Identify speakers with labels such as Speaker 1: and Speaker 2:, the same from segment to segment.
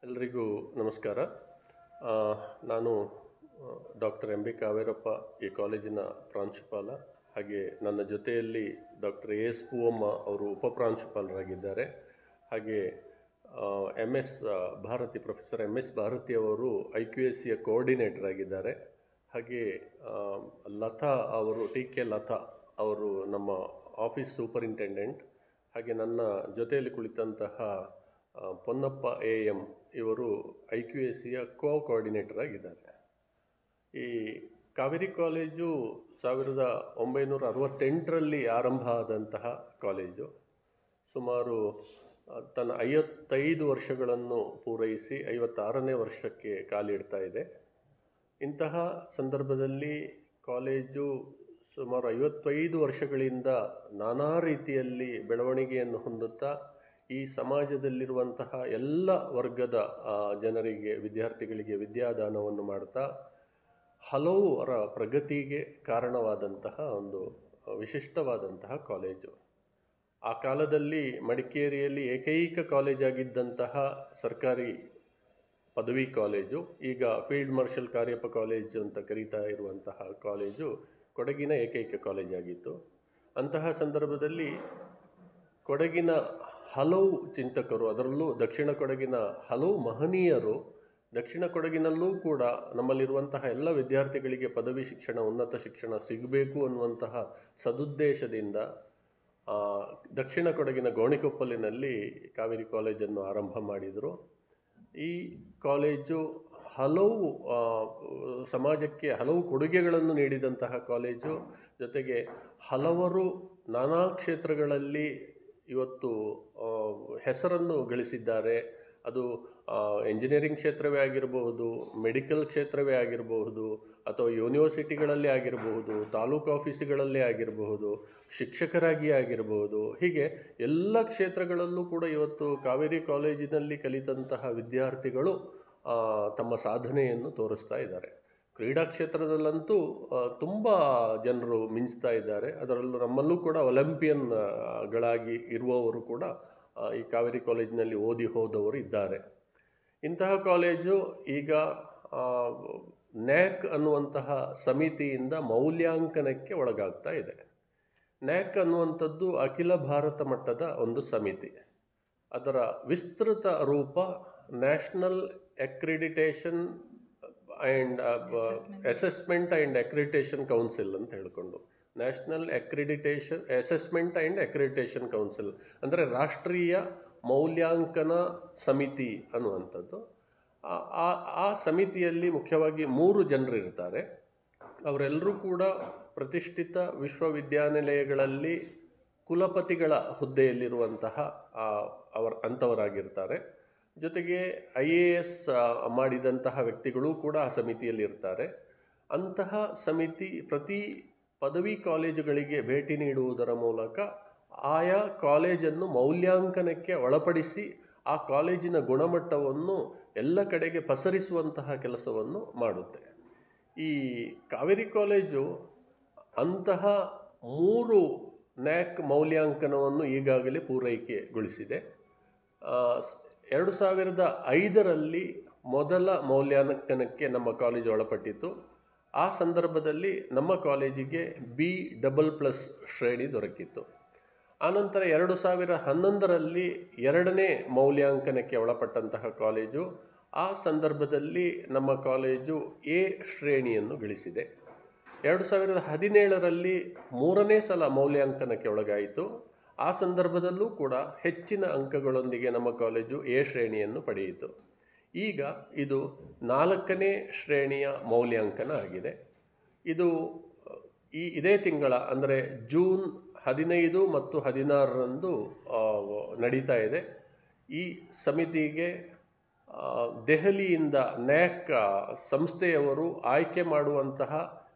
Speaker 1: ಎಲ್ರಿಗೂ ನಮಸ್ಕಾರ. ನಾನು ಡಾಕ್ಟರ್ ಎಂ ಬಿ ಕಾವೇರಪ್ಪ, ಈ ಕಾಲೇಜಿನ ಪ್ರಾಂಶುಪಾಲ. ಹಾಗೆ ನನ್ನ ಜೊತೆಯಲ್ಲಿ ಡಾಕ್ಟರ್ ಎ ಎಸ್ ಪೂವಮ್ಮ ಅವರು ಉಪಪ್ರಾಂಶುಪಾಲರಾಗಿದ್ದಾರೆ. ಹಾಗೆ ಪ್ರೊಫೆಸರ್ ಎಮ್ ಎಸ್ ಭಾರತಿ ಅವರು IQACಯ ಕೋಆರ್ಡಿನೇಟರ್ ಆಗಿದ್ದಾರೆ. ಹಾಗೆ ಲತಾ ಅವರು ಲತಾ ಅವರು ನಮ್ಮ ಆಫೀಸ್ ಸೂಪರಿಂಟೆಂಡೆಂಟ್. ಹಾಗೆ ನನ್ನ ಜೊತೆಯಲ್ಲಿ ಕುಳಿತಂತಹ ಪೊನ್ನಪ್ಪ AM ಇವರು IQACಯ ಕೋಆರ್ಡಿನೇಟರ್ ಆಗಿದ್ದಾರೆ. ಈ ಕಾವೇರಿ ಕಾಲೇಜು 1968ರಲ್ಲಿ ಆರಂಭ ಆದಂತಹ ಕಾಲೇಜು. ಸುಮಾರು ತನ್ನ 55 ವರ್ಷಗಳನ್ನು ಪೂರೈಸಿ 56ನೇ ವರ್ಷಕ್ಕೆ ಕಾಲಿಡ್ತಾ ಇದೆ. ಇಂತಹ ಸಂದರ್ಭದಲ್ಲಿ ಕಾಲೇಜು ಸುಮಾರು 55 ವರ್ಷಗಳಿಂದ ನಾನಾ ರೀತಿಯಲ್ಲಿ ಬೆಳವಣಿಗೆಯನ್ನು ಹೊಂದುತ್ತಾ ಈ ಸಮಾಜದಲ್ಲಿರುವಂತಹ ಎಲ್ಲ ವರ್ಗದ ಜನರಿಗೆ, ವಿದ್ಯಾರ್ಥಿಗಳಿಗೆ ವಿದ್ಯಾದಾನವನ್ನು ಮಾಡ್ತಾ ಹಲವರ ಪ್ರಗತಿಗೆ ಕಾರಣವಾದಂತಹ ಒಂದು ವಿಶಿಷ್ಟವಾದಂತಹ ಕಾಲೇಜು. ಆ ಕಾಲದಲ್ಲಿ ಮಡಿಕೇರಿಯಲ್ಲಿ ಏಕೈಕ ಕಾಲೇಜಾಗಿದ್ದಂತಹ ಸರ್ಕಾರಿ ಪದವಿ ಕಾಲೇಜು, ಈಗ ಫೀಲ್ಡ್ ಮಾರ್ಷಲ್ ಕಾರ್ಯಪ್ಪ ಕಾಲೇಜು ಅಂತ ಕರೀತಾ ಇರುವಂತಹ ಕಾಲೇಜು ಕೊಡಗಿನ ಏಕೈಕ ಕಾಲೇಜಾಗಿತ್ತು. ಅಂತಹ ಸಂದರ್ಭದಲ್ಲಿ ಕೊಡಗಿನ ಹಲವು ಚಿಂತಕರು, ಅದರಲ್ಲೂ ದಕ್ಷಿಣ ಕೊಡಗಿನ ಹಲವು ಮಹನೀಯರು, ದಕ್ಷಿಣ ಕೊಡಗಿನಲ್ಲೂ ಕೂಡ ನಮ್ಮಲ್ಲಿರುವಂತಹ ಎಲ್ಲ ವಿದ್ಯಾರ್ಥಿಗಳಿಗೆ ಪದವಿ ಶಿಕ್ಷಣ, ಉನ್ನತ ಶಿಕ್ಷಣ ಸಿಗಬೇಕು ಅನ್ನುವಂತಹ ಸದುದ್ದೇಶದಿಂದ ದಕ್ಷಿಣ ಕೊಡಗಿನ ಗೋಣಿಕೊಪ್ಪಲಿನಲ್ಲಿ ಕಾವೇರಿ ಕಾಲೇಜನ್ನು ಆರಂಭ ಮಾಡಿದರು. ಈ ಕಾಲೇಜು ಹಲವು ಸಮಾಜಕ್ಕೆ ಹಲವು ಕೊಡುಗೆಗಳನ್ನು ನೀಡಿದಂತಹ ಕಾಲೇಜು. ಜೊತೆಗೆ ಹಲವರು ನಾನಾ ಕ್ಷೇತ್ರಗಳಲ್ಲಿ ಇವತ್ತು ಹೆಸರನ್ನು ಗಳಿಸಿದ್ದಾರೆ. ಅದು ಎಂಜಿನಿಯರಿಂಗ್ ಕ್ಷೇತ್ರವೇ ಆಗಿರಬಹುದು, ಮೆಡಿಕಲ್ ಕ್ಷೇತ್ರವೇ ಆಗಿರಬಹುದು, ಅಥವಾ ಯೂನಿವರ್ಸಿಟಿಗಳಲ್ಲೇ ಆಗಿರಬಹುದು, ತಾಲೂಕು ಆಫೀಸುಗಳಲ್ಲೇ ಆಗಿರಬಹುದು, ಶಿಕ್ಷಕರಾಗಿ ಆಗಿರಬಹುದು. ಹೀಗೆ ಎಲ್ಲ ಕ್ಷೇತ್ರಗಳಲ್ಲೂ ಕೂಡ ಇವತ್ತು ಕಾವೇರಿ ಕಾಲೇಜಿನಲ್ಲಿ ಕಲಿತಂತಹ ವಿದ್ಯಾರ್ಥಿಗಳು ತಮ್ಮ ಸಾಧನೆಯನ್ನು ತೋರಿಸ್ತಾ ಇದ್ದಾರೆ. ಕ್ರೀಡಾ ಕ್ಷೇತ್ರದಲ್ಲಂತೂ ತುಂಬ ಜನರು ಮಿಂಚ್ತಾ ಇದ್ದಾರೆ. ಅದರಲ್ಲೂ ನಮ್ಮಲ್ಲೂ ಕೂಡ ಒಲಿಂಪಿಯನ್ಗಳಾಗಿ ಇರುವವರು ಕೂಡ ಈ ಕಾವೇರಿ ಕಾಲೇಜಿನಲ್ಲಿ ಓದಿ ಹೋದವರು ಇದ್ದಾರೆ. ಇಂತಹ ಕಾಲೇಜು ಈಗ ನ್ಯಾಕ್ ಅನ್ನುವಂತಹ ಸಮಿತಿಯಿಂದ ಮೌಲ್ಯಾಂಕನಕ್ಕೆ ಒಳಗಾಗ್ತಾ ಇದೆ. ನ್ಯಾಕ್ ಅನ್ನುವಂಥದ್ದು ಅಖಿಲ ಭಾರತ ಮಟ್ಟದ ಒಂದು ಸಮಿತಿ. ಅದರ ವಿಸ್ತೃತ ರೂಪ national accreditation and assessment and accreditation council ಅಂತ ಹೇಳಿಕೊಂಡು, national assessment and accreditation council ಅಂದರೆ ರಾಷ್ಟ್ರೀಯ ಮೌಲ್ಯಾಂಕನ ಸಮಿತಿ ಅನ್ನುವಂಥದ್ದು. ಆ ಸಮಿತಿಯಲ್ಲಿ ಮುಖ್ಯವಾಗಿ 3 ಜನರು ಇರ್ತಾರೆ. ಅವರೆಲ್ಲರೂ ಕೂಡ ಪ್ರತಿಷ್ಠಿತ ವಿಶ್ವವಿದ್ಯಾನಿಲಯಗಳಲ್ಲಿ ಕುಲಪತಿಗಳ ಹುದ್ದೆಯಲ್ಲಿರುವಂತಹ ಅಂಥವರಾಗಿರ್ತಾರೆ. ಜೊತೆಗೆ IAS ಮಾಡಿದಂತಹ ವ್ಯಕ್ತಿಗಳು ಕೂಡ ಆ ಸಮಿತಿಯಲ್ಲಿ ಇರ್ತಾರೆ. ಅಂತಹ ಸಮಿತಿ ಪ್ರತಿ ಪದವಿ ಕಾಲೇಜುಗಳಿಗೆ ಭೇಟಿ ನೀಡುವುದರ ಮೂಲಕ ಆಯಾ ಕಾಲೇಜನ್ನು ಮೌಲ್ಯಾಂಕನಕ್ಕೆ ಒಳಪಡಿಸಿ ಆ ಕಾಲೇಜಿನ ಗುಣಮಟ್ಟವನ್ನು ಎಲ್ಲ ಕಡೆಗೆ ಪಸರಿಸುವಂತಹ ಕೆಲಸವನ್ನು ಮಾಡುತ್ತೆ. ಈ ಕಾವೇರಿ ಕಾಲೇಜು ಅಂತಹ 3 ನ್ಯಾಕ್ ಮೌಲ್ಯಾಂಕನವನ್ನು ಈಗಾಗಲೇ ಪೂರೈಕೆಗೊಳಿಸಿದೆ. 2005ರಲ್ಲಿ ಮೊದಲ ಮೌಲ್ಯಾಂಕನಕ್ಕೆ ನಮ್ಮ ಕಾಲೇಜು ಒಳಪಟ್ಟಿತು. ಆ ಸಂದರ್ಭದಲ್ಲಿ ನಮ್ಮ ಕಾಲೇಜಿಗೆ B++ ಶ್ರೇಣಿ ದೊರಕಿತ್ತು. ಆನಂತರ 2011ರಲ್ಲಿ 2ನೇ ಮೌಲ್ಯಾಂಕನಕ್ಕೆ ಒಳಪಟ್ಟಂತಹ ಕಾಲೇಜು. ಆ ಸಂದರ್ಭದಲ್ಲಿ ನಮ್ಮ ಕಾಲೇಜು A ಶ್ರೇಣಿಯನ್ನು ಗಳಿಸಿದೆ. 2017ರಲ್ಲಿ 3ನೇ ಸಲ ಮೌಲ್ಯಾಂಕನಕ್ಕೆ ಒಳಗಾಯಿತು. ಆ ಸಂದರ್ಭದಲ್ಲೂ ಕೂಡ ಹೆಚ್ಚಿನ ಅಂಕಗಳೊಂದಿಗೆ ನಮ್ಮ ಕಾಲೇಜು A ಶ್ರೇಣಿಯನ್ನು ಪಡೆಯಿತು. ಈಗ ಇದು 4ನೇ ಶ್ರೇಣಿಯ ಮೌಲ್ಯಾಂಕನ ಆಗಿದೆ. ಇದು ಇದೇ ತಿಂಗಳ ಅಂದರೆ ಜೂನ್ 15 ಮತ್ತು 16ರಂದು ನಡೀತಾ ಇದೆ. ಈ ಸಮಿತಿಗೆ ದೆಹಲಿಯಿಂದ ನ್ಯಾಕ್ ಸಂಸ್ಥೆಯವರು ಆಯ್ಕೆ ಮಾಡುವಂತಹ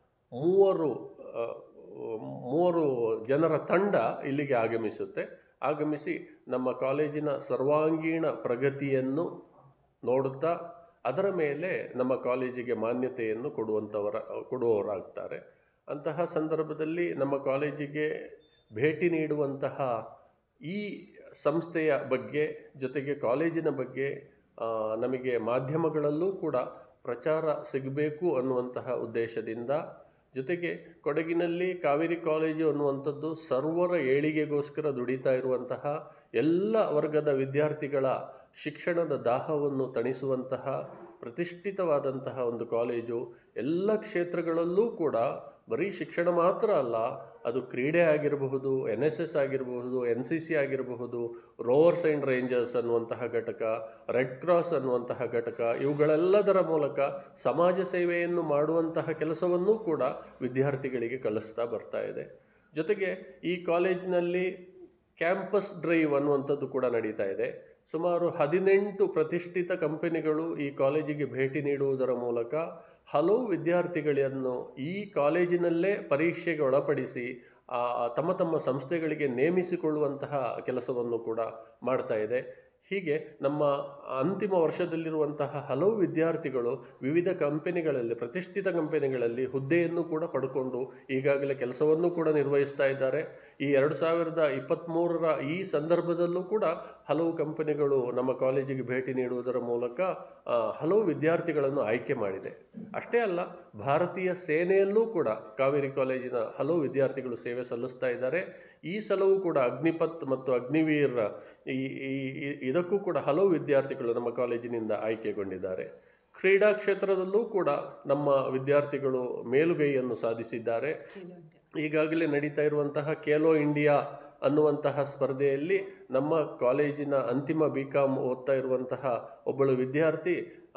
Speaker 1: 3 ಜನರ ತಂಡ ಇಲ್ಲಿಗೆ ಆಗಮಿಸಿ ನಮ್ಮ ಕಾಲೇಜಿನ ಸರ್ವಾಂಗೀಣ ಪ್ರಗತಿಯನ್ನು ನೋಡುತ್ತಾ ಅದರ ಮೇಲೆ ನಮ್ಮ ಕಾಲೇಜಿಗೆ ಮಾನ್ಯತೆಯನ್ನು ಕೊಡುವವರಾಗ್ತಾರೆ. ಅಂತಹ ಸಂದರ್ಭದಲ್ಲಿ ನಮ್ಮ ಕಾಲೇಜಿಗೆ ಭೇಟಿ ನೀಡುವಂತಹ ಈ ಸಂಸ್ಥೆಯ ಬಗ್ಗೆ, ಜೊತೆಗೆ ಕಾಲೇಜಿನ ಬಗ್ಗೆ ನಮಗೆ ಮಾಧ್ಯಮಗಳಲ್ಲೂ ಕೂಡ ಪ್ರಚಾರ ಸಿಗಬೇಕು ಅನ್ನುವಂತಹ ಉದ್ದೇಶದಿಂದ, ಜೊತೆಗೆ ಕೊಡಗಿನಲ್ಲಿ ಕಾವೇರಿ ಕಾಲೇಜು ಅನ್ನುವಂಥದ್ದು ಸರ್ವರ ಏಳಿಗೆಗೋಸ್ಕರ ದುಡಿತಾ ಇರುವಂತಹ ಎಲ್ಲ ವರ್ಗದ ವಿದ್ಯಾರ್ಥಿಗಳ ಶಿಕ್ಷಣದ ದಾಹವನ್ನು ತಣಿಸುವಂತಹ ಪ್ರತಿಷ್ಠಿತವಾದಂತಹ ಒಂದು ಕಾಲೇಜು. ಎಲ್ಲ ಕ್ಷೇತ್ರಗಳಲ್ಲೂ ಕೂಡ ಬರೀ ಶಿಕ್ಷಣ ಮಾತ್ರ ಅಲ್ಲ, ಅದು ಕ್ರೀಡೆ ಆಗಿರಬಹುದು, NSS ಆಗಿರಬಹುದು, NCC ಆಗಿರಬಹುದು, ರೋವರ್ಸ್ ಆ್ಯಂಡ್ ರೇಂಜರ್ಸ್ ಅನ್ನುವಂತಹ ಘಟಕ, ರೆಡ್ ಕ್ರಾಸ್ ಅನ್ನುವಂತಹ ಘಟಕ, ಇವುಗಳೆಲ್ಲದರ ಮೂಲಕ ಸಮಾಜ ಸೇವೆಯನ್ನು ಮಾಡುವಂತಹ ಕೆಲಸವನ್ನೂ ಕೂಡ ವಿದ್ಯಾರ್ಥಿಗಳಿಗೆ ಕಲಿಸ್ತಾ ಬರ್ತಾ ಇದೆ. ಜೊತೆಗೆ ಈ ಕಾಲೇಜಿನಲ್ಲಿ ಕ್ಯಾಂಪಸ್ ಡ್ರೈವ್ ಅನ್ನುವಂಥದ್ದು ಕೂಡ ನಡೀತಾ ಇದೆ. ಸುಮಾರು 18 ಪ್ರತಿಷ್ಠಿತ ಕಂಪನಿಗಳು ಈ ಕಾಲೇಜಿಗೆ ಭೇಟಿ ನೀಡುವುದರ ಮೂಲಕ ಹಲವು ವಿದ್ಯಾರ್ಥಿಗಳನ್ನು ಈ ಕಾಲೇಜಿನಲ್ಲೇ ಪರೀಕ್ಷೆಗೆ ಒಳಪಡಿಸಿ ತಮ್ಮ ತಮ್ಮ ಸಂಸ್ಥೆಗಳಿಗೆ ನೇಮಿಸಿಕೊಳ್ಳುವಂತಹ ಕೆಲಸವನ್ನು ಕೂಡ ಮಾಡ್ತಾ ಇದೆ. ಹೀಗೆ ನಮ್ಮ ಅಂತಿಮ ವರ್ಷದಲ್ಲಿರುವಂತಹ ಹಲವು ವಿದ್ಯಾರ್ಥಿಗಳು ವಿವಿಧ ಕಂಪನಿಗಳಲ್ಲಿ, ಪ್ರತಿಷ್ಠಿತ ಕಂಪನಿಗಳಲ್ಲಿ ಹುದ್ದೆಯನ್ನು ಕೂಡ ಪಡ್ಕೊಂಡು ಈಗಾಗಲೇ ಕೆಲಸವನ್ನು ಕೂಡ ನಿರ್ವಹಿಸ್ತಾ ಇದ್ದಾರೆ. ಈ 2023ರ ಈ ಸಂದರ್ಭದಲ್ಲೂ ಕೂಡ ಹಲವು ಕಂಪನಿಗಳು ನಮ್ಮ ಕಾಲೇಜಿಗೆ ಭೇಟಿ ನೀಡುವುದರ ಮೂಲಕ ಹಲವು ವಿದ್ಯಾರ್ಥಿಗಳನ್ನು ಆಯ್ಕೆ ಮಾಡಿದೆ. ಅಷ್ಟೇ ಅಲ್ಲ, ಭಾರತೀಯ ಸೇನೆಯಲ್ಲೂ ಕೂಡ ಕಾವೇರಿ ಕಾಲೇಜಿನ ಹಲವು ವಿದ್ಯಾರ್ಥಿಗಳು ಸೇವೆ ಸಲ್ಲಿಸ್ತಾ ಇದ್ದಾರೆ. ಈ ಸಲವೂ ಕೂಡ ಅಗ್ನಿಪಥ್ ಮತ್ತು ಅಗ್ನಿವೀರ್ ಇದಕ್ಕೂ ಕೂಡ ಹಲವು ವಿದ್ಯಾರ್ಥಿಗಳು ನಮ್ಮ ಕಾಲೇಜಿನಿಂದ ಆಯ್ಕೆಗೊಂಡಿದ್ದಾರೆ. ಕ್ರೀಡಾ ಕ್ಷೇತ್ರದಲ್ಲೂ ಕೂಡ ನಮ್ಮ ವಿದ್ಯಾರ್ಥಿಗಳು ಮೇಲುಗೈಯನ್ನು ಸಾಧಿಸಿದ್ದಾರೆ. ಈಗಾಗಲೇ ನಡೀತಾ ಇರುವಂತಹ ಖೇಲೋ ಇಂಡಿಯಾ ಅನ್ನುವಂತಹ ಸ್ಪರ್ಧೆಯಲ್ಲಿ ನಮ್ಮ ಕಾಲೇಜಿನ ಅಂತಿಮ BCom ಓದ್ತಾ ಇರುವಂತಹ ಒಬ್ಬಳು ವಿದ್ಯಾರ್ಥಿ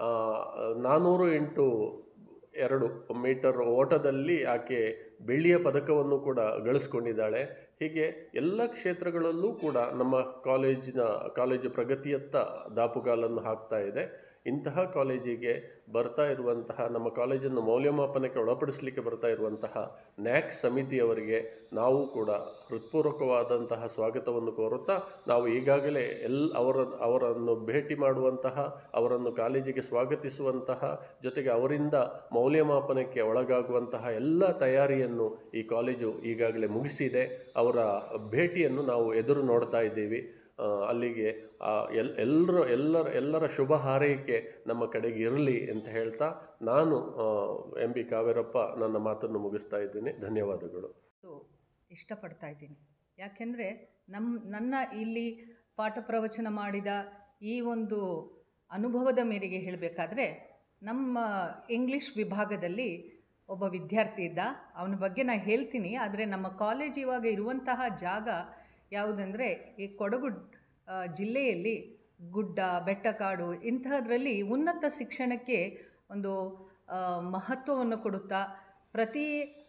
Speaker 1: 400 × 2 ಮೀಟರ್ ಓಟದಲ್ಲಿ ಆಕೆ ಬೆಳ್ಳಿಯ ಪದಕವನ್ನು ಕೂಡ ಗಳಿಸ್ಕೊಂಡಿದ್ದಾಳೆ. ಹೀಗೆ ಎಲ್ಲ ಕ್ಷೇತ್ರಗಳಲ್ಲೂ ಕೂಡ ನಮ್ಮ ಕಾಲೇಜು ಪ್ರಗತಿಯತ್ತ ದಾಪುಗಾಲನ್ನು ಹಾಕ್ತಾ ಇದೆ. ಇಂತಹ ಕಾಲೇಜಿಗೆ ಬರ್ತಾ ಇರುವಂತಹ, ನಮ್ಮ ಕಾಲೇಜನ್ನು ಮೌಲ್ಯಮಾಪನಕ್ಕೆ ಒಳಪಡಿಸಲಿಕ್ಕೆ ಬರ್ತಾ ಇರುವಂತಹ NAC ಸಮಿತಿಯವರಿಗೆ ನಾವು ಕೂಡ ಹೃತ್ಪೂರ್ವಕವಾದಂತಹ ಸ್ವಾಗತವನ್ನು ಕೋರುತ್ತಾ, ನಾವು ಈಗಾಗಲೇ ಅವರನ್ನು ಭೇಟಿ ಮಾಡುವಂತಹ, ಅವರನ್ನು ಕಾಲೇಜಿಗೆ ಸ್ವಾಗತಿಸುವಂತಹ, ಜೊತೆಗೆ ಅವರಿಂದ ಮೌಲ್ಯಮಾಪನಕ್ಕೆ ಒಳಗಾಗುವಂತಹ ಎಲ್ಲ ತಯಾರಿಯನ್ನು ಈ ಕಾಲೇಜು ಈಗಾಗಲೇ ಮುಗಿಸಿದೆ. ಅವರ ಭೇಟಿಯನ್ನು ನಾವು ಎದುರು ನೋಡ್ತಾ ಇದ್ದೀವಿ. ಅಲ್ಲಿಗೆ ಎಲ್ಲರ ಶುಭ ಹಾರೈಕೆ ನಮ್ಮ ಕಡೆಗೆ ಇರಲಿ ಅಂತ ಹೇಳ್ತಾ ನಾನು MB ಕಾವೇರಪ್ಪ ನನ್ನ ಮಾತನ್ನು ಮುಗಿಸ್ತಾ ಇದ್ದೀನಿ. ಧನ್ಯವಾದಗಳು.
Speaker 2: ಇಷ್ಟಪಡ್ತಾ ಇದ್ದೀನಿ, ಯಾಕೆಂದರೆ ನನ್ನ ಇಲ್ಲಿ ಪಾಠ ಪ್ರವಚನ ಮಾಡಿದ ಈ ಒಂದು ಅನುಭವದ ಮೇರೆಗೆ ಹೇಳಬೇಕಾದ್ರೆ, ನಮ್ಮ ಇಂಗ್ಲೀಷ್ ವಿಭಾಗದಲ್ಲಿ ಒಬ್ಬ ವಿದ್ಯಾರ್ಥಿ ಇದ್ದ. ಅವನ ಬಗ್ಗೆ ನಾನು ಹೇಳ್ತೀನಿ. ಆದರೆ ನಮ್ಮ ಕಾಲೇಜ್ ಇವಾಗ ಇರುವಂತಹ ಜಾಗ ಯಾವುದಂದರೆ, ಈ ಕೊಡಗು ಜಿಲ್ಲೆಯಲ್ಲಿ ಗುಡ್ಡ, ಬೆಟ್ಟಕಾಡು ಇಂತಹದ್ರಲ್ಲಿ ಉನ್ನತ ಶಿಕ್ಷಣಕ್ಕೆ ಒಂದು ಮಹತ್ವವನ್ನು ಕೊಡುತ್ತಾ, ಪ್ರತಿ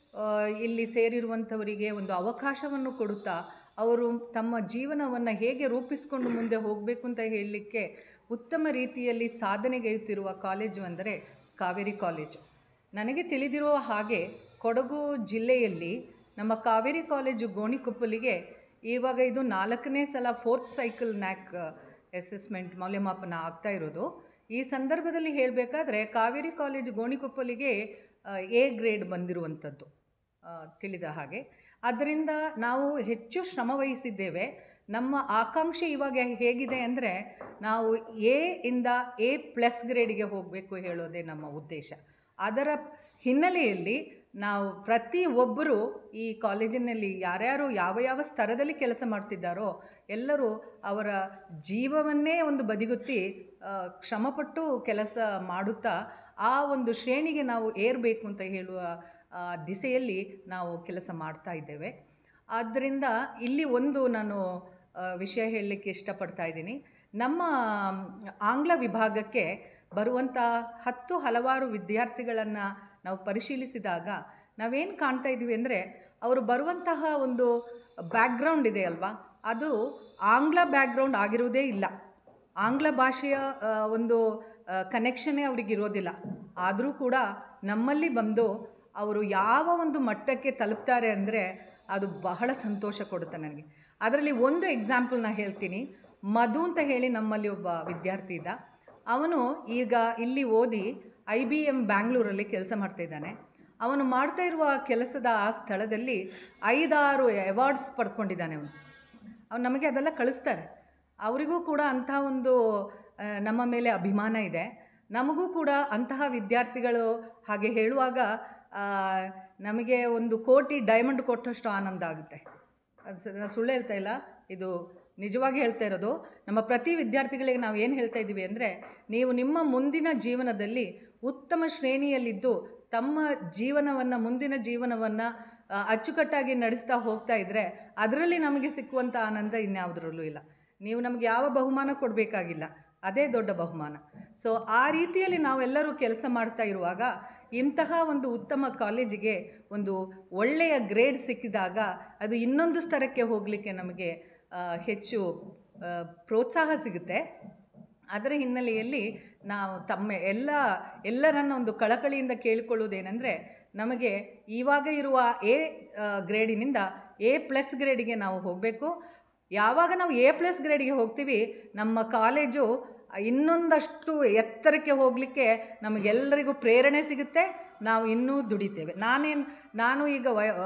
Speaker 2: ಇಲ್ಲಿ ಸೇರಿರುವಂಥವರಿಗೆ ಒಂದು ಅವಕಾಶವನ್ನು ಕೊಡುತ್ತಾ, ಅವರು ತಮ್ಮ ಜೀವನವನ್ನು ಹೇಗೆ ರೂಪಿಸಿಕೊಂಡು ಮುಂದೆ ಹೋಗಬೇಕು ಅಂತ ಹೇಳಲಿಕ್ಕೆ ಉತ್ತಮ ರೀತಿಯಲ್ಲಿ ಸಾಧನೆಗೈಯುತ್ತಿರುವ ಕಾಲೇಜು ಅಂದರೆ ಕಾವೇರಿ ಕಾಲೇಜು. ನನಗೆ ತಿಳಿದಿರುವ ಹಾಗೆ ಕೊಡಗು ಜಿಲ್ಲೆಯಲ್ಲಿ ನಮ್ಮ ಕಾವೇರಿ ಕಾಲೇಜು ಗೋಣಿಕೊಪ್ಪಲಿಗೆ ಇವಾಗ ಇದು 4ನೇ ಸಲ 4th ಸೈಕಲ್ NAC ಅಸೆಸ್ಮೆಂಟ್ ಮೌಲ್ಯಮಾಪನ ಆಗ್ತಾ ಇರೋದು. ಈ ಸಂದರ್ಭದಲ್ಲಿ ಹೇಳಬೇಕಾದ್ರೆ ಕಾವೇರಿ ಕಾಲೇಜು ಗೋಣಿಕೊಪ್ಪಲಿಗೆ A ಗ್ರೇಡ್ ಬಂದಿರುವಂಥದ್ದು ತಿಳಿದ ಹಾಗೆ. ಆದ್ದರಿಂದ ನಾವು ಹೆಚ್ಚು ಶ್ರಮ ವಹಿಸಿದ್ದೇವೆ. ನಮ್ಮ ಆಕಾಂಕ್ಷೆ ಇವಾಗ ಹೇಗಿದೆ ಅಂದರೆ, ನಾವು A ಇಂದ A+ ಗ್ರೇಡಿಗೆ ಹೋಗಬೇಕು ಹೇಳೋದೇ ನಮ್ಮ ಉದ್ದೇಶ. ಅದರ ಹಿನ್ನೆಲೆಯಲ್ಲಿ ನಾವು ಪ್ರತಿಯೊಬ್ಬರು ಈ ಕಾಲೇಜಿನಲ್ಲಿ ಯಾರ್ಯಾರು ಯಾವ ಸ್ತರದಲ್ಲಿ ಕೆಲಸ ಮಾಡ್ತಿದ್ದಾರೋ ಎಲ್ಲರೂ ಅವರ ಜೀವವನ್ನೇ ಒಂದು ಬದಿಗೊತ್ತಿ ಶ್ರಮಪಟ್ಟು ಕೆಲಸ ಮಾಡುತ್ತಾ ಆ ಒಂದು ಶ್ರೇಣಿಗೆ ನಾವು ಏರಬೇಕು ಅಂತ ಹೇಳುವ ದಿಸೆಯಲ್ಲಿ ನಾವು ಕೆಲಸ ಮಾಡ್ತಾ ಇದ್ದೇವೆ. ಆದ್ದರಿಂದ ಇಲ್ಲಿ ಒಂದು ನಾನು ವಿಷಯ ಹೇಳಲಿಕ್ಕೆ ಇಷ್ಟಪಡ್ತಾ ಇದ್ದೀನಿ. ನಮ್ಮ ಆಂಗ್ಲ ವಿಭಾಗಕ್ಕೆ ಬರುವಂಥ ಹಲವಾರು ವಿದ್ಯಾರ್ಥಿಗಳನ್ನು ನಾವು ಪರಿಶೀಲಿಸಿದಾಗ ನಾವೇನು ಕಾಣ್ತಾ ಇದ್ದೀವಿ ಅಂದರೆ, ಅವರು ಬರುವಂತಹ ಒಂದು ಬ್ಯಾಕ್ಗ್ರೌಂಡ್ ಇದೆ ಅಲ್ವಾ, ಅದು ಆಂಗ್ಲ ಬ್ಯಾಕ್ಗ್ರೌಂಡ್ ಆಗಿರುವುದೇ ಇಲ್ಲ. ಆಂಗ್ಲ ಭಾಷೆಯ ಒಂದು ಕನೆಕ್ಷನ್ನೇ ಅವರಿಗಿರೋದಿಲ್ಲ. ಆದರೂ ಕೂಡ ನಮ್ಮಲ್ಲಿ ಬಂದು ಅವರು ಯಾವ ಒಂದು ಮಟ್ಟಕ್ಕೆ ತಲುಪ್ತಾರೆ ಅಂದರೆ ಅದು ಬಹಳ ಸಂತೋಷ ಕೊಡುತ್ತೆ ನನಗೆ. ಅದರಲ್ಲಿ ಒಂದು ಎಕ್ಸಾಂಪಲ್ ನಾನು ಹೇಳ್ತೀನಿ. ಮಧು ಅಂತ ಹೇಳಿ ನಮ್ಮಲ್ಲಿ ಒಬ್ಬ ವಿದ್ಯಾರ್ಥಿ ಇದ್ದ. ಅವನು ಈಗ ಇಲ್ಲಿ ಓದಿ IBM ಬ್ಯಾಂಗ್ಳೂರಲ್ಲಿ ಕೆಲಸ ಮಾಡ್ತಾಯಿದ್ದಾನೆ. ಅವನು ಮಾಡ್ತಾ ಇರುವ ಕೆಲಸದ ಆ ಸ್ಥಳದಲ್ಲಿ 5-6 ಅವಾರ್ಡ್ಸ್ ಪಡ್ಕೊಂಡಿದ್ದಾನೆ. ಅವನು ನಮಗೆ ಅದೆಲ್ಲ ಕಳಿಸ್ತಾರೆ. ಅವರಿಗೂ ಕೂಡ ಅಂಥ ಒಂದು ನಮ್ಮ ಮೇಲೆ ಅಭಿಮಾನ ಇದೆ. ನಮಗೂ ಕೂಡ ಅಂತಹ ವಿದ್ಯಾರ್ಥಿಗಳು ಹಾಗೆ ಹೇಳುವಾಗ ನಮಗೆ ಒಂದು ಕೋಟಿ ಡೈಮಂಡ್ ಕೊಟ್ಟಷ್ಟು ಆನಂದ ಆಗುತ್ತೆ. ಅದು ಸುಳ್ಳು ಹೇಳ್ತಾ ಇಲ್ಲ, ಇದು ನಿಜವಾಗಿ ಹೇಳ್ತಾ ಇರೋದು. ನಮ್ಮ ಪ್ರತಿ ವಿದ್ಯಾರ್ಥಿಗಳಿಗೆ ನಾವು ಏನು ಹೇಳ್ತಾ ಇದ್ದೀವಿ ಅಂದರೆ, ನೀವು ನಿಮ್ಮ ಮುಂದಿನ ಜೀವನದಲ್ಲಿ ಉತ್ತಮ ಶ್ರೇಣಿಯಲ್ಲಿದ್ದು ತಮ್ಮ ಜೀವನವನ್ನು, ಮುಂದಿನ ಜೀವನವನ್ನು ಅಚ್ಚುಕಟ್ಟಾಗಿ ನಡೆಸ್ತಾ ಹೋಗ್ತಾ ಇದ್ದರೆ ಅದರಲ್ಲಿ ನಮಗೆ ಸಿಕ್ಕುವಂಥ ಆನಂದ ಇನ್ಯಾವುದರಲ್ಲೂ ಇಲ್ಲ. ನೀವು ನಮಗೆ ಯಾವ ಬಹುಮಾನ ಕೊಡಬೇಕಾಗಿಲ್ಲ, ಅದೇ ದೊಡ್ಡ ಬಹುಮಾನ. ಸೊ ಆ ರೀತಿಯಲ್ಲಿ ನಾವೆಲ್ಲರೂ ಕೆಲಸ ಮಾಡ್ತಾ ಇರುವಾಗ ಇಂತಹ ಒಂದು ಉತ್ತಮ ಕಾಲೇಜಿಗೆ ಒಂದು ಒಳ್ಳೆಯ ಗ್ರೇಡ್ ಸಿಕ್ಕಿದಾಗ ಅದು ಇನ್ನೊಂದು ಸ್ತರಕ್ಕೆ ಹೋಗಲಿಕ್ಕೆ ನಮಗೆ ಹೆಚ್ಚು ಪ್ರೋತ್ಸಾಹ ಸಿಗುತ್ತೆ. ಅದರ ಹಿನ್ನೆಲೆಯಲ್ಲಿ ನಾವು ಎಲ್ಲರನ್ನ ಒಂದು ಕಳಕಳಿಯಿಂದ ಕೇಳಿಕೊಳ್ಳುವುದೇನೆಂದರೆ, ನಮಗೆ ಇವಾಗ ಇರುವ ಎ ಗ್ರೇಡಿನಿಂದ A+ ಗ್ರೇಡಿಗೆ ನಾವು ಹೋಗಬೇಕು. ಯಾವಾಗ ನಾವು A+ ಗ್ರೇಡಿಗೆ ಹೋಗ್ತೀವಿ, ನಮ್ಮ ಕಾಲೇಜು ಇನ್ನೊಂದಷ್ಟು ಎತ್ತರಕ್ಕೆ ಹೋಗಲಿಕ್ಕೆ ನಮಗೆಲ್ಲರಿಗೂ ಪ್ರೇರಣೆ ಸಿಗುತ್ತೆ. ನಾವು ಇನ್ನೂ ದುಡಿತೇವೆ. ನಾನು ಈಗ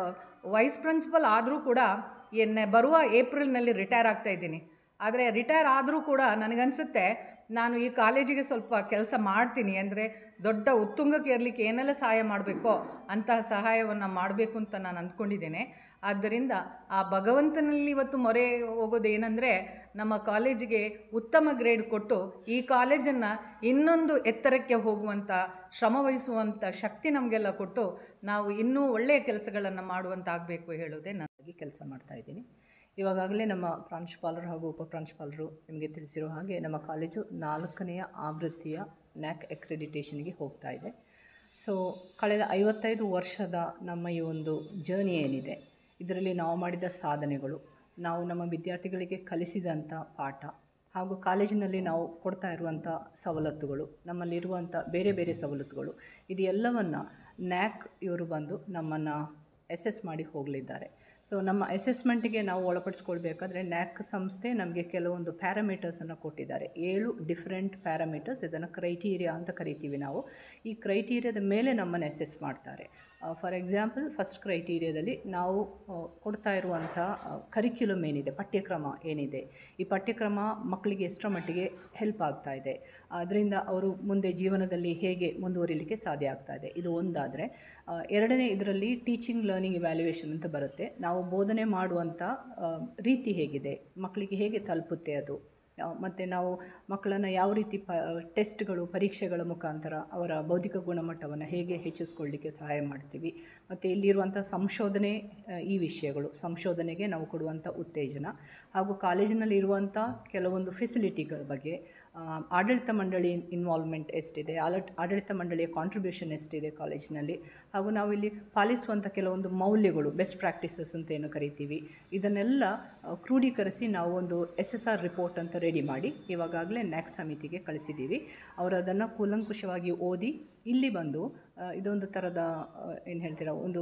Speaker 2: ವೈಸ್ ಪ್ರಿನ್ಸಿಪಲ್ ಆದರೂ ಕೂಡ ಬರುವ ಏಪ್ರಿಲ್ನಲ್ಲಿ ರಿಟೈರ್ ಆಗ್ತಾಯಿದ್ದೀನಿ. ಆದರೆ ರಿಟೈರ್ ಆದರೂ ಕೂಡ ನನಗನ್ಸುತ್ತೆ ನಾನು ಈ ಕಾಲೇಜಿಗೆ ಸ್ವಲ್ಪ ಕೆಲಸ ಮಾಡ್ತೀನಿ. ಅಂದರೆ ದೊಡ್ಡ ಉತ್ತುಂಗಕ್ಕೆ ಏರಲಿಕ್ಕೆ ಏನೆಲ್ಲ ಸಹಾಯ ಮಾಡಬೇಕೋ ಅಂತಹ ಸಹಾಯವನ್ನು ಮಾಡಬೇಕು ಅಂತ ನಾನು ಅಂದ್ಕೊಂಡಿದ್ದೇನೆ. ಆದ್ದರಿಂದ ಆ ಭಗವಂತನಲ್ಲಿ ಇವತ್ತು ಮೊರೆ ಹೋಗೋದೇನೆಂದರೆ, ನಮ್ಮ ಕಾಲೇಜಿಗೆ ಉತ್ತಮ ಗ್ರೇಡ್ ಕೊಟ್ಟು ಈ ಕಾಲೇಜನ್ನು ಇನ್ನೊಂದು ಎತ್ತರಕ್ಕೆ ಹೋಗುವಂಥ, ಶ್ರಮವಹಿಸುವಂಥ ಶಕ್ತಿ ನಮಗೆಲ್ಲ ಕೊಟ್ಟು ನಾವು ಇನ್ನೂ ಒಳ್ಳೆಯ ಕೆಲಸಗಳನ್ನು ಮಾಡುವಂತಾಗಬೇಕು ಹೇಳೋದೇ ನಾನಾಗಿ ಕೆಲಸ ಮಾಡ್ತಾಯಿದ್ದೀನಿ. ಇವಾಗಲೇ ನಮ್ಮ ಪ್ರಾಂಶುಪಾಲರು ಹಾಗೂ ಉಪಪ್ರಾಂಶುಪಾಲರು ನಿಮಗೆ ತಿಳಿಸಿರೋ ಹಾಗೆ ನಮ್ಮ ಕಾಲೇಜು 4ನೇ ಆವೃತ್ತಿಯ ನ್ಯಾಕ್ ಅಕ್ರೆಡಿಟೇಷನ್ಗೆ ಹೋಗ್ತಾ ಇದೆ. ಸೊ ಕಳೆದ 55 ವರ್ಷದ ನಮ್ಮ ಈ ಒಂದು ಜರ್ನಿ ಏನಿದೆ, ಇದರಲ್ಲಿ ನಾವು ಮಾಡಿದ ಸಾಧನೆಗಳು, ನಾವು ನಮ್ಮ ವಿದ್ಯಾರ್ಥಿಗಳಿಗೆ ಕಲಿಸಿದಂಥ ಪಾಠ ಹಾಗೂ ಕಾಲೇಜಿನಲ್ಲಿ ನಾವು ಕೊಡ್ತಾ ಇರುವಂಥ ಸವಲತ್ತುಗಳು, ನಮ್ಮಲ್ಲಿರುವಂಥ ಬೇರೆ ಬೇರೆ ಸವಲತ್ತುಗಳು, ಇದು ಎಲ್ಲವನ್ನು ನ್ಯಾಕ್ ಇವರು ಬಂದು ನಮ್ಮನ್ನು ಅಸೆಸ್ ಮಾಡಿ ಹೋಗಲಿದ್ದಾರೆ. ಸೊ ನಮ್ಮ ಅಸೆಸ್ಮೆಂಟಿಗೆ ನಾವು ಒಳಪಡಿಸ್ಕೊಳ್ಬೇಕಾದ್ರೆ ನ್ಯಾಕ್ ಸಂಸ್ಥೆ ನಮಗೆ ಕೆಲವೊಂದು ಪ್ಯಾರಾಮೀಟರ್ಸನ್ನು ಕೊಟ್ಟಿದ್ದಾರೆ. 7 ಡಿಫ್ರೆಂಟ್ ಪ್ಯಾರಾಮೀಟರ್ಸ್, ಇದನ್ನು ಕ್ರೈಟೀರಿಯಾ ಅಂತ ಕರಿತೀವಿ ನಾವು. ಈ ಕ್ರೈಟೀರಿಯಾದ ಮೇಲೆ ನಮ್ಮನ್ನು ಅಸೆಸ್ ಮಾಡ್ತಾರೆ. ಫಾರ್ ಎಕ್ಸಾಂಪಲ್, ಫಸ್ಟ್ ಕ್ರೈಟೀರಿಯಾದಲ್ಲಿ ನಾವು ಕೊಡ್ತಾ ಇರುವಂಥ ಕರಿಕ್ಯುಲಮ್ ಏನಿದೆ, ಪಠ್ಯಕ್ರಮ ಏನಿದೆ, ಈ ಪಠ್ಯಕ್ರಮ ಮಕ್ಕಳಿಗೆ ಎಷ್ಟರ ಮಟ್ಟಿಗೆ ಹೆಲ್ಪ್ ಆಗ್ತಾ ಇದೆ, ಅದರಿಂದ ಅವರು ಮುಂದೆ ಜೀವನದಲ್ಲಿ ಹೇಗೆ ಮುಂದುವರಿಲಿಕ್ಕೆ ಸಾಧ್ಯ ಆಗ್ತಾ ಇದೆ, ಇದು ಒಂದಾದರೆ. ಎರಡನೇ ಇದರಲ್ಲಿ ಟೀಚಿಂಗ್ ಲರ್ನಿಂಗ್ ಇವ್ಯಾಲ್ಯೂಯೇಷನ್ ಅಂತ ಬರುತ್ತೆ. ನಾವು ಬೋಧನೆ ಮಾಡುವಂಥ ರೀತಿ ಹೇಗಿದೆ, ಮಕ್ಕಳಿಗೆ ಹೇಗೆ ತಲುಪುತ್ತೆ ಅದು, ಮತ್ತು ನಾವು ಮಕ್ಕಳನ್ನು ಯಾವ ರೀತಿ ಟೆಸ್ಟ್ಗಳು, ಪರೀಕ್ಷೆಗಳ ಮುಖಾಂತರ ಅವರ ಬೌದ್ಧಿಕ ಗುಣಮಟ್ಟವನ್ನು ಹೇಗೆ ಹೆಚ್ಚಿಸ್ಕೊಳ್ಳಿಕ್ಕೆ ಸಹಾಯ ಮಾಡ್ತೀವಿ, ಮತ್ತು ಇಲ್ಲಿರುವಂಥ ಸಂಶೋಧನೆ, ಈ ವಿಷಯಗಳು, ಸಂಶೋಧನೆಗೆ ನಾವು ಕೊಡುವಂಥ ಉತ್ತೇಜನ, ಹಾಗೂ ಕಾಲೇಜಿನಲ್ಲಿ ಇರುವಂಥ ಕೆಲವೊಂದು ಫೆಸಿಲಿಟಿಗಳ ಬಗ್ಗೆ, ಆಡಳಿತ ಮಂಡಳಿ ಇನ್ವಾಲ್ವ್ಮೆಂಟ್ ಎಷ್ಟಿದೆ, ಆಡಳಿತ ಮಂಡಳಿಯ ಕಾಂಟ್ರಿಬ್ಯೂಷನ್ ಎಷ್ಟಿದೆ ಕಾಲೇಜಿನಲ್ಲಿ, ಹಾಗೂ ನಾವಿಲ್ಲಿ ಪಾಲಿಸುವಂಥ ಕೆಲವೊಂದು ಮೌಲ್ಯಗಳು, ಬೆಸ್ಟ್ ಪ್ರಾಕ್ಟೀಸಸ್ ಅಂತ ಏನು ಕರಿತೀವಿ, ಇದನ್ನೆಲ್ಲ ಕ್ರೋಢೀಕರಿಸಿ ನಾವು ಒಂದು SSR ರಿಪೋರ್ಟ್ ಅಂತ ರೆಡಿ ಮಾಡಿ ಇವಾಗಲೇ ನ್ಯಾಕ್ ಸಮಿತಿಗೆ ಕಳಿಸಿದ್ದೀವಿ. ಅವರು ಅದನ್ನು ಕೂಲಂಕುಷವಾಗಿ ಓದಿ ಇಲ್ಲಿ ಬಂದು ಇದೊಂದು ಥರದ ಏನು ಹೇಳ್ತೀರಾ, ಒಂದು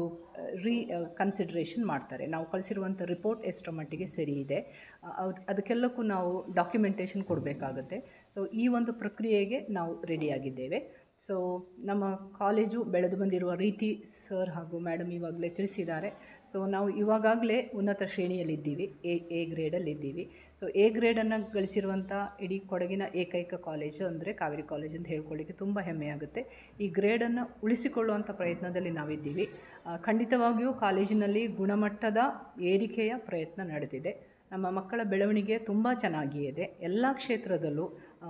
Speaker 2: ಕನ್ಸಿಡ್ರೇಷನ್ ಮಾಡ್ತಾರೆ. ನಾವು ಕಳಿಸಿರುವಂಥ ರಿಪೋರ್ಟ್ ಎಷ್ಟರ ಮಟ್ಟಿಗೆ ಸರಿ ಇದೆ, ಅದಕ್ಕೆಲ್ಲಕ್ಕೂ ನಾವು ಡಾಕ್ಯುಮೆಂಟೇಷನ್ ಕೊಡಬೇಕಾಗುತ್ತೆ. ಸೊ ಈ ಒಂದು ಪ್ರಕ್ರಿಯೆಗೆ ನಾವು ರೆಡಿಯಾಗಿದ್ದೇವೆ. ಸೊ ನಮ್ಮ ಕಾಲೇಜು ಬೆಳೆದು ಬಂದಿರುವ ರೀತಿ ಸರ್ ಹಾಗೂ ಮೇಡಮ್ ಇವಾಗಲೇ ತಿಳಿಸಿದ್ದಾರೆ. ಸೊ ನಾವು ಇವಾಗಲೇ ಉನ್ನತ ಶ್ರೇಣಿಯಲ್ಲಿದ್ದೀವಿ, ಎ ಗ್ರೇಡಲ್ಲಿದ್ದೀವಿ. ಸೊ ಎ ಗ್ರೇಡನ್ನು ಗಳಿಸಿರುವಂಥ ಇಡೀ ಕೊಡಗಿನ ಏಕೈಕ ಕಾಲೇಜು ಅಂದರೆ ಕಾವೇರಿ ಕಾಲೇಜ್ ಅಂತ ಹೇಳ್ಕೊಳ್ಳಿಕ್ಕೆ ತುಂಬ ಹೆಮ್ಮೆಯಾಗುತ್ತೆ. ಈ ಗ್ರೇಡನ್ನು ಉಳಿಸಿಕೊಳ್ಳುವಂಥ ಪ್ರಯತ್ನದಲ್ಲಿ ನಾವಿದ್ದೀವಿ. ಖಂಡಿತವಾಗಿಯೂ ಕಾಲೇಜಿನಲ್ಲಿ ಗುಣಮಟ್ಟದ ಏರಿಕೆಯ ಪ್ರಯತ್ನ ನಡೆದಿದೆ. ನಮ್ಮ ಮಕ್ಕಳ ಬೆಳವಣಿಗೆ ತುಂಬ ಚೆನ್ನಾಗಿದೆ. ಎಲ್ಲ ಕ್ಷೇತ್ರದಲ್ಲೂ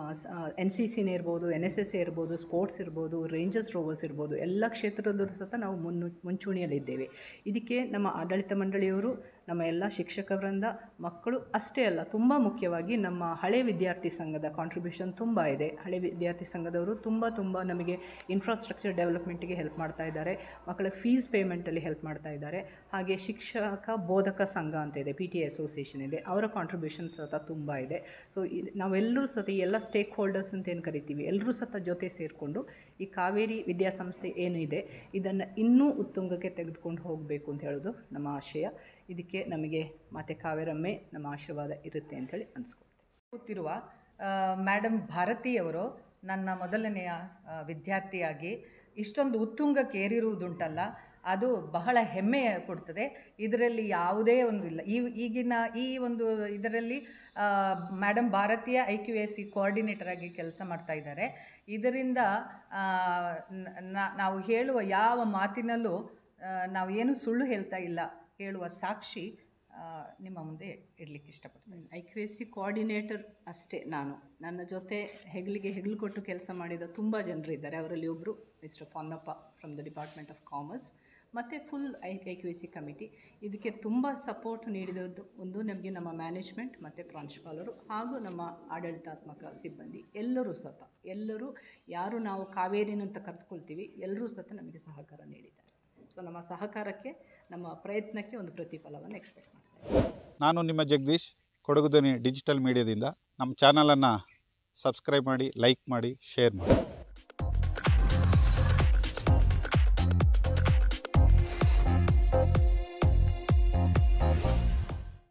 Speaker 2: NCC ಇರ್ಬೋದು, NSS ಇರ್ಬೋದು, ಸ್ಪೋರ್ಟ್ಸ್ ಇರ್ಬೋದು, ರೇಂಜರ್ಸ್ ರೋವರ್ಸ್ ಇರ್ಬೋದು, ಎಲ್ಲ ಕ್ಷೇತ್ರದಲ್ಲೂ ಸಹ ನಾವು ಮುಂಚೂಣಿಯಲ್ಲಿದ್ದೇವೆ. ಇದಕ್ಕೆ ನಮ್ಮ ಆಡಳಿತ ಮಂಡಳಿಯವರು, ನಮ್ಮ ಎಲ್ಲ ಶಿಕ್ಷಕರಿಂದ, ಮಕ್ಕಳು ಅಷ್ಟೇ ಅಲ್ಲ, ತುಂಬ ಮುಖ್ಯವಾಗಿ ನಮ್ಮ ಹಳೆ ವಿದ್ಯಾರ್ಥಿ ಸಂಘದ ಕಾಂಟ್ರಿಬ್ಯೂಷನ್ ತುಂಬ ಇದೆ. ಹಳೆ ವಿದ್ಯಾರ್ಥಿ ಸಂಘದವರು ತುಂಬ ನಮಗೆ ಇನ್ಫ್ರಾಸ್ಟ್ರಕ್ಚರ್ ಡೆವಲಪ್ಮೆಂಟಿಗೆ ಹೆಲ್ಪ್ ಮಾಡ್ತಾ ಇದ್ದಾರೆ, ಮಕ್ಕಳ ಫೀಸ್ ಪೇಮೆಂಟಲ್ಲಿ ಹೆಲ್ಪ್ ಮಾಡ್ತಾ ಇದ್ದಾರೆ. ಹಾಗೆ ಶಿಕ್ಷಕ ಬೋಧಕ ಸಂಘ ಅಂತ ಇದೆ, PTA ಅಸೋಸಿಯೇಷನ್ ಇದೆ, ಅವರ ಕಾಂಟ್ರಿಬ್ಯೂಷನ್ ಸಹ ತುಂಬ ಇದೆ. ಸೊ ನಾವೆಲ್ಲರೂ ಸಹ ಎಲ್ಲ ಸ್ಟೇಕ್ ಹೋಲ್ಡರ್ಸ್ ಅಂತ ಏನು ಕರಿತೀವಿ, ಎಲ್ಲರೂ ಸಹ ಜೊತೆ ಸೇರಿಕೊಂಡು ಈ ಕಾವೇರಿ ವಿದ್ಯಾಸಂಸ್ಥೆ ಏನು ಇದೆ ಇದನ್ನು ಇನ್ನೂ ಉತ್ತುಂಗಕ್ಕೆ ತೆಗೆದುಕೊಂಡು ಹೋಗಬೇಕು ಅಂತ ಹೇಳೋದು ನಮ್ಮ ಆಶಯ. ಇದಕ್ಕೆ ನಮಗೆ ಮತ್ತೆ ಕಾವೇರಮ್ಮೆ ನಮ್ಮ ಆಶೀರ್ವಾದ ಇರುತ್ತೆ ಅಂತೇಳಿ ಅನಿಸ್ಕೊಳ್ತೇವೆ. ಕೂತಿರುವ ಮೇಡಮ್ ಭಾರತಿಯವರು ನನ್ನ ಮೊದಲನೆಯ ವಿದ್ಯಾರ್ಥಿಯಾಗಿ ಇಷ್ಟೊಂದು ಉತ್ತುಂಗಕ್ಕೆ ಏರಿರುವುದುಂಟಲ್ಲ, ಅದು ಬಹಳ ಹೆಮ್ಮೆ ಕೊಡ್ತದೆ. ಇದರಲ್ಲಿ ಯಾವುದೇ ಒಂದು ಇಲ್ಲ. ಈಗಿನ ಈ ಒಂದು ಇದರಲ್ಲಿ ಮೇಡಮ್ ಭಾರತೀಯ IQAC ಕೋಆರ್ಡಿನೇಟರ್ ಆಗಿ ಕೆಲಸ ಮಾಡ್ತಾ ಇದ್ದಾರೆ. ಇದರಿಂದ ನಾವು ಹೇಳುವ ಯಾವ ಮಾತಿನಲ್ಲೂ ನಾವು ಏನು ಸುಳ್ಳು ಹೇಳ್ತಾ ಇಲ್ಲ ಹೇಳುವ ಸಾಕ್ಷಿ ನಿಮ್ಮ ಮುಂದೆ ಇಡಲಿಕ್ಕೆ ಇಷ್ಟಪಡ್ತೀನಿ.
Speaker 3: IQAC ಕೋಆರ್ಡಿನೇಟರ್ ಅಷ್ಟೇ ನಾನು, ನನ್ನ ಜೊತೆ ಹೆಗಲಿಗೆ ಹೆಗಲು ಕೊಟ್ಟು ಕೆಲಸ ಮಾಡಿದ ತುಂಬ ಜನರಿದ್ದಾರೆ. ಅವರಲ್ಲಿ ಒಬ್ಬರು mister Ponnappa from the department of commerce, ಮತ್ತು ಫುಲ್ IQAC ಕಮಿಟಿ. ಇದಕ್ಕೆ ತುಂಬ ಸಪೋರ್ಟ್ ನೀಡಿದದ್ದು ಒಂದು ನಮಗೆ ನಮ್ಮ ಮ್ಯಾನೇಜ್ಮೆಂಟ್ ಮತ್ತು ಪ್ರಾಂಶುಪಾಲರು ಹಾಗೂ ನಮ್ಮ ಆಡಳಿತಾತ್ಮಕ ಸಿಬ್ಬಂದಿ ಎಲ್ಲರೂ ಯಾರು ನಾವು ಕಾವೇರಿನ ಅಂತ ಕರೆದುಕೊಳ್ತೀವಿ ಎಲ್ಲರೂ ನಮಗೆ ಸಹಕಾರ ನೀಡಿದ್ದಾರೆ. ಸೊ ನಮ್ಮ ಸಹಕಾರಕ್ಕೆ, ನಮ್ಮ ಪ್ರಯತ್ನಕ್ಕೆ ಒಂದು ಪ್ರತಿಫಲವನ್ನು ಎಕ್ಸ್ಪೆಕ್ಟ್ ಮಾಡ್ತೇವೆ.
Speaker 4: ನಾನು ನಿಮ್ಮ ಜಗದೀಶ್, ಕೊಡಗು ಧ್ವನಿ ಡಿಜಿಟಲ್ ಮೀಡಿಯಾದಿಂದ. ನಮ್ಮ ಚಾನಲನ್ನು ಸಬ್ಸ್ಕ್ರೈಬ್ ಮಾಡಿ, ಲೈಕ್ ಮಾಡಿ, ಶೇರ್ ಮಾಡಿ.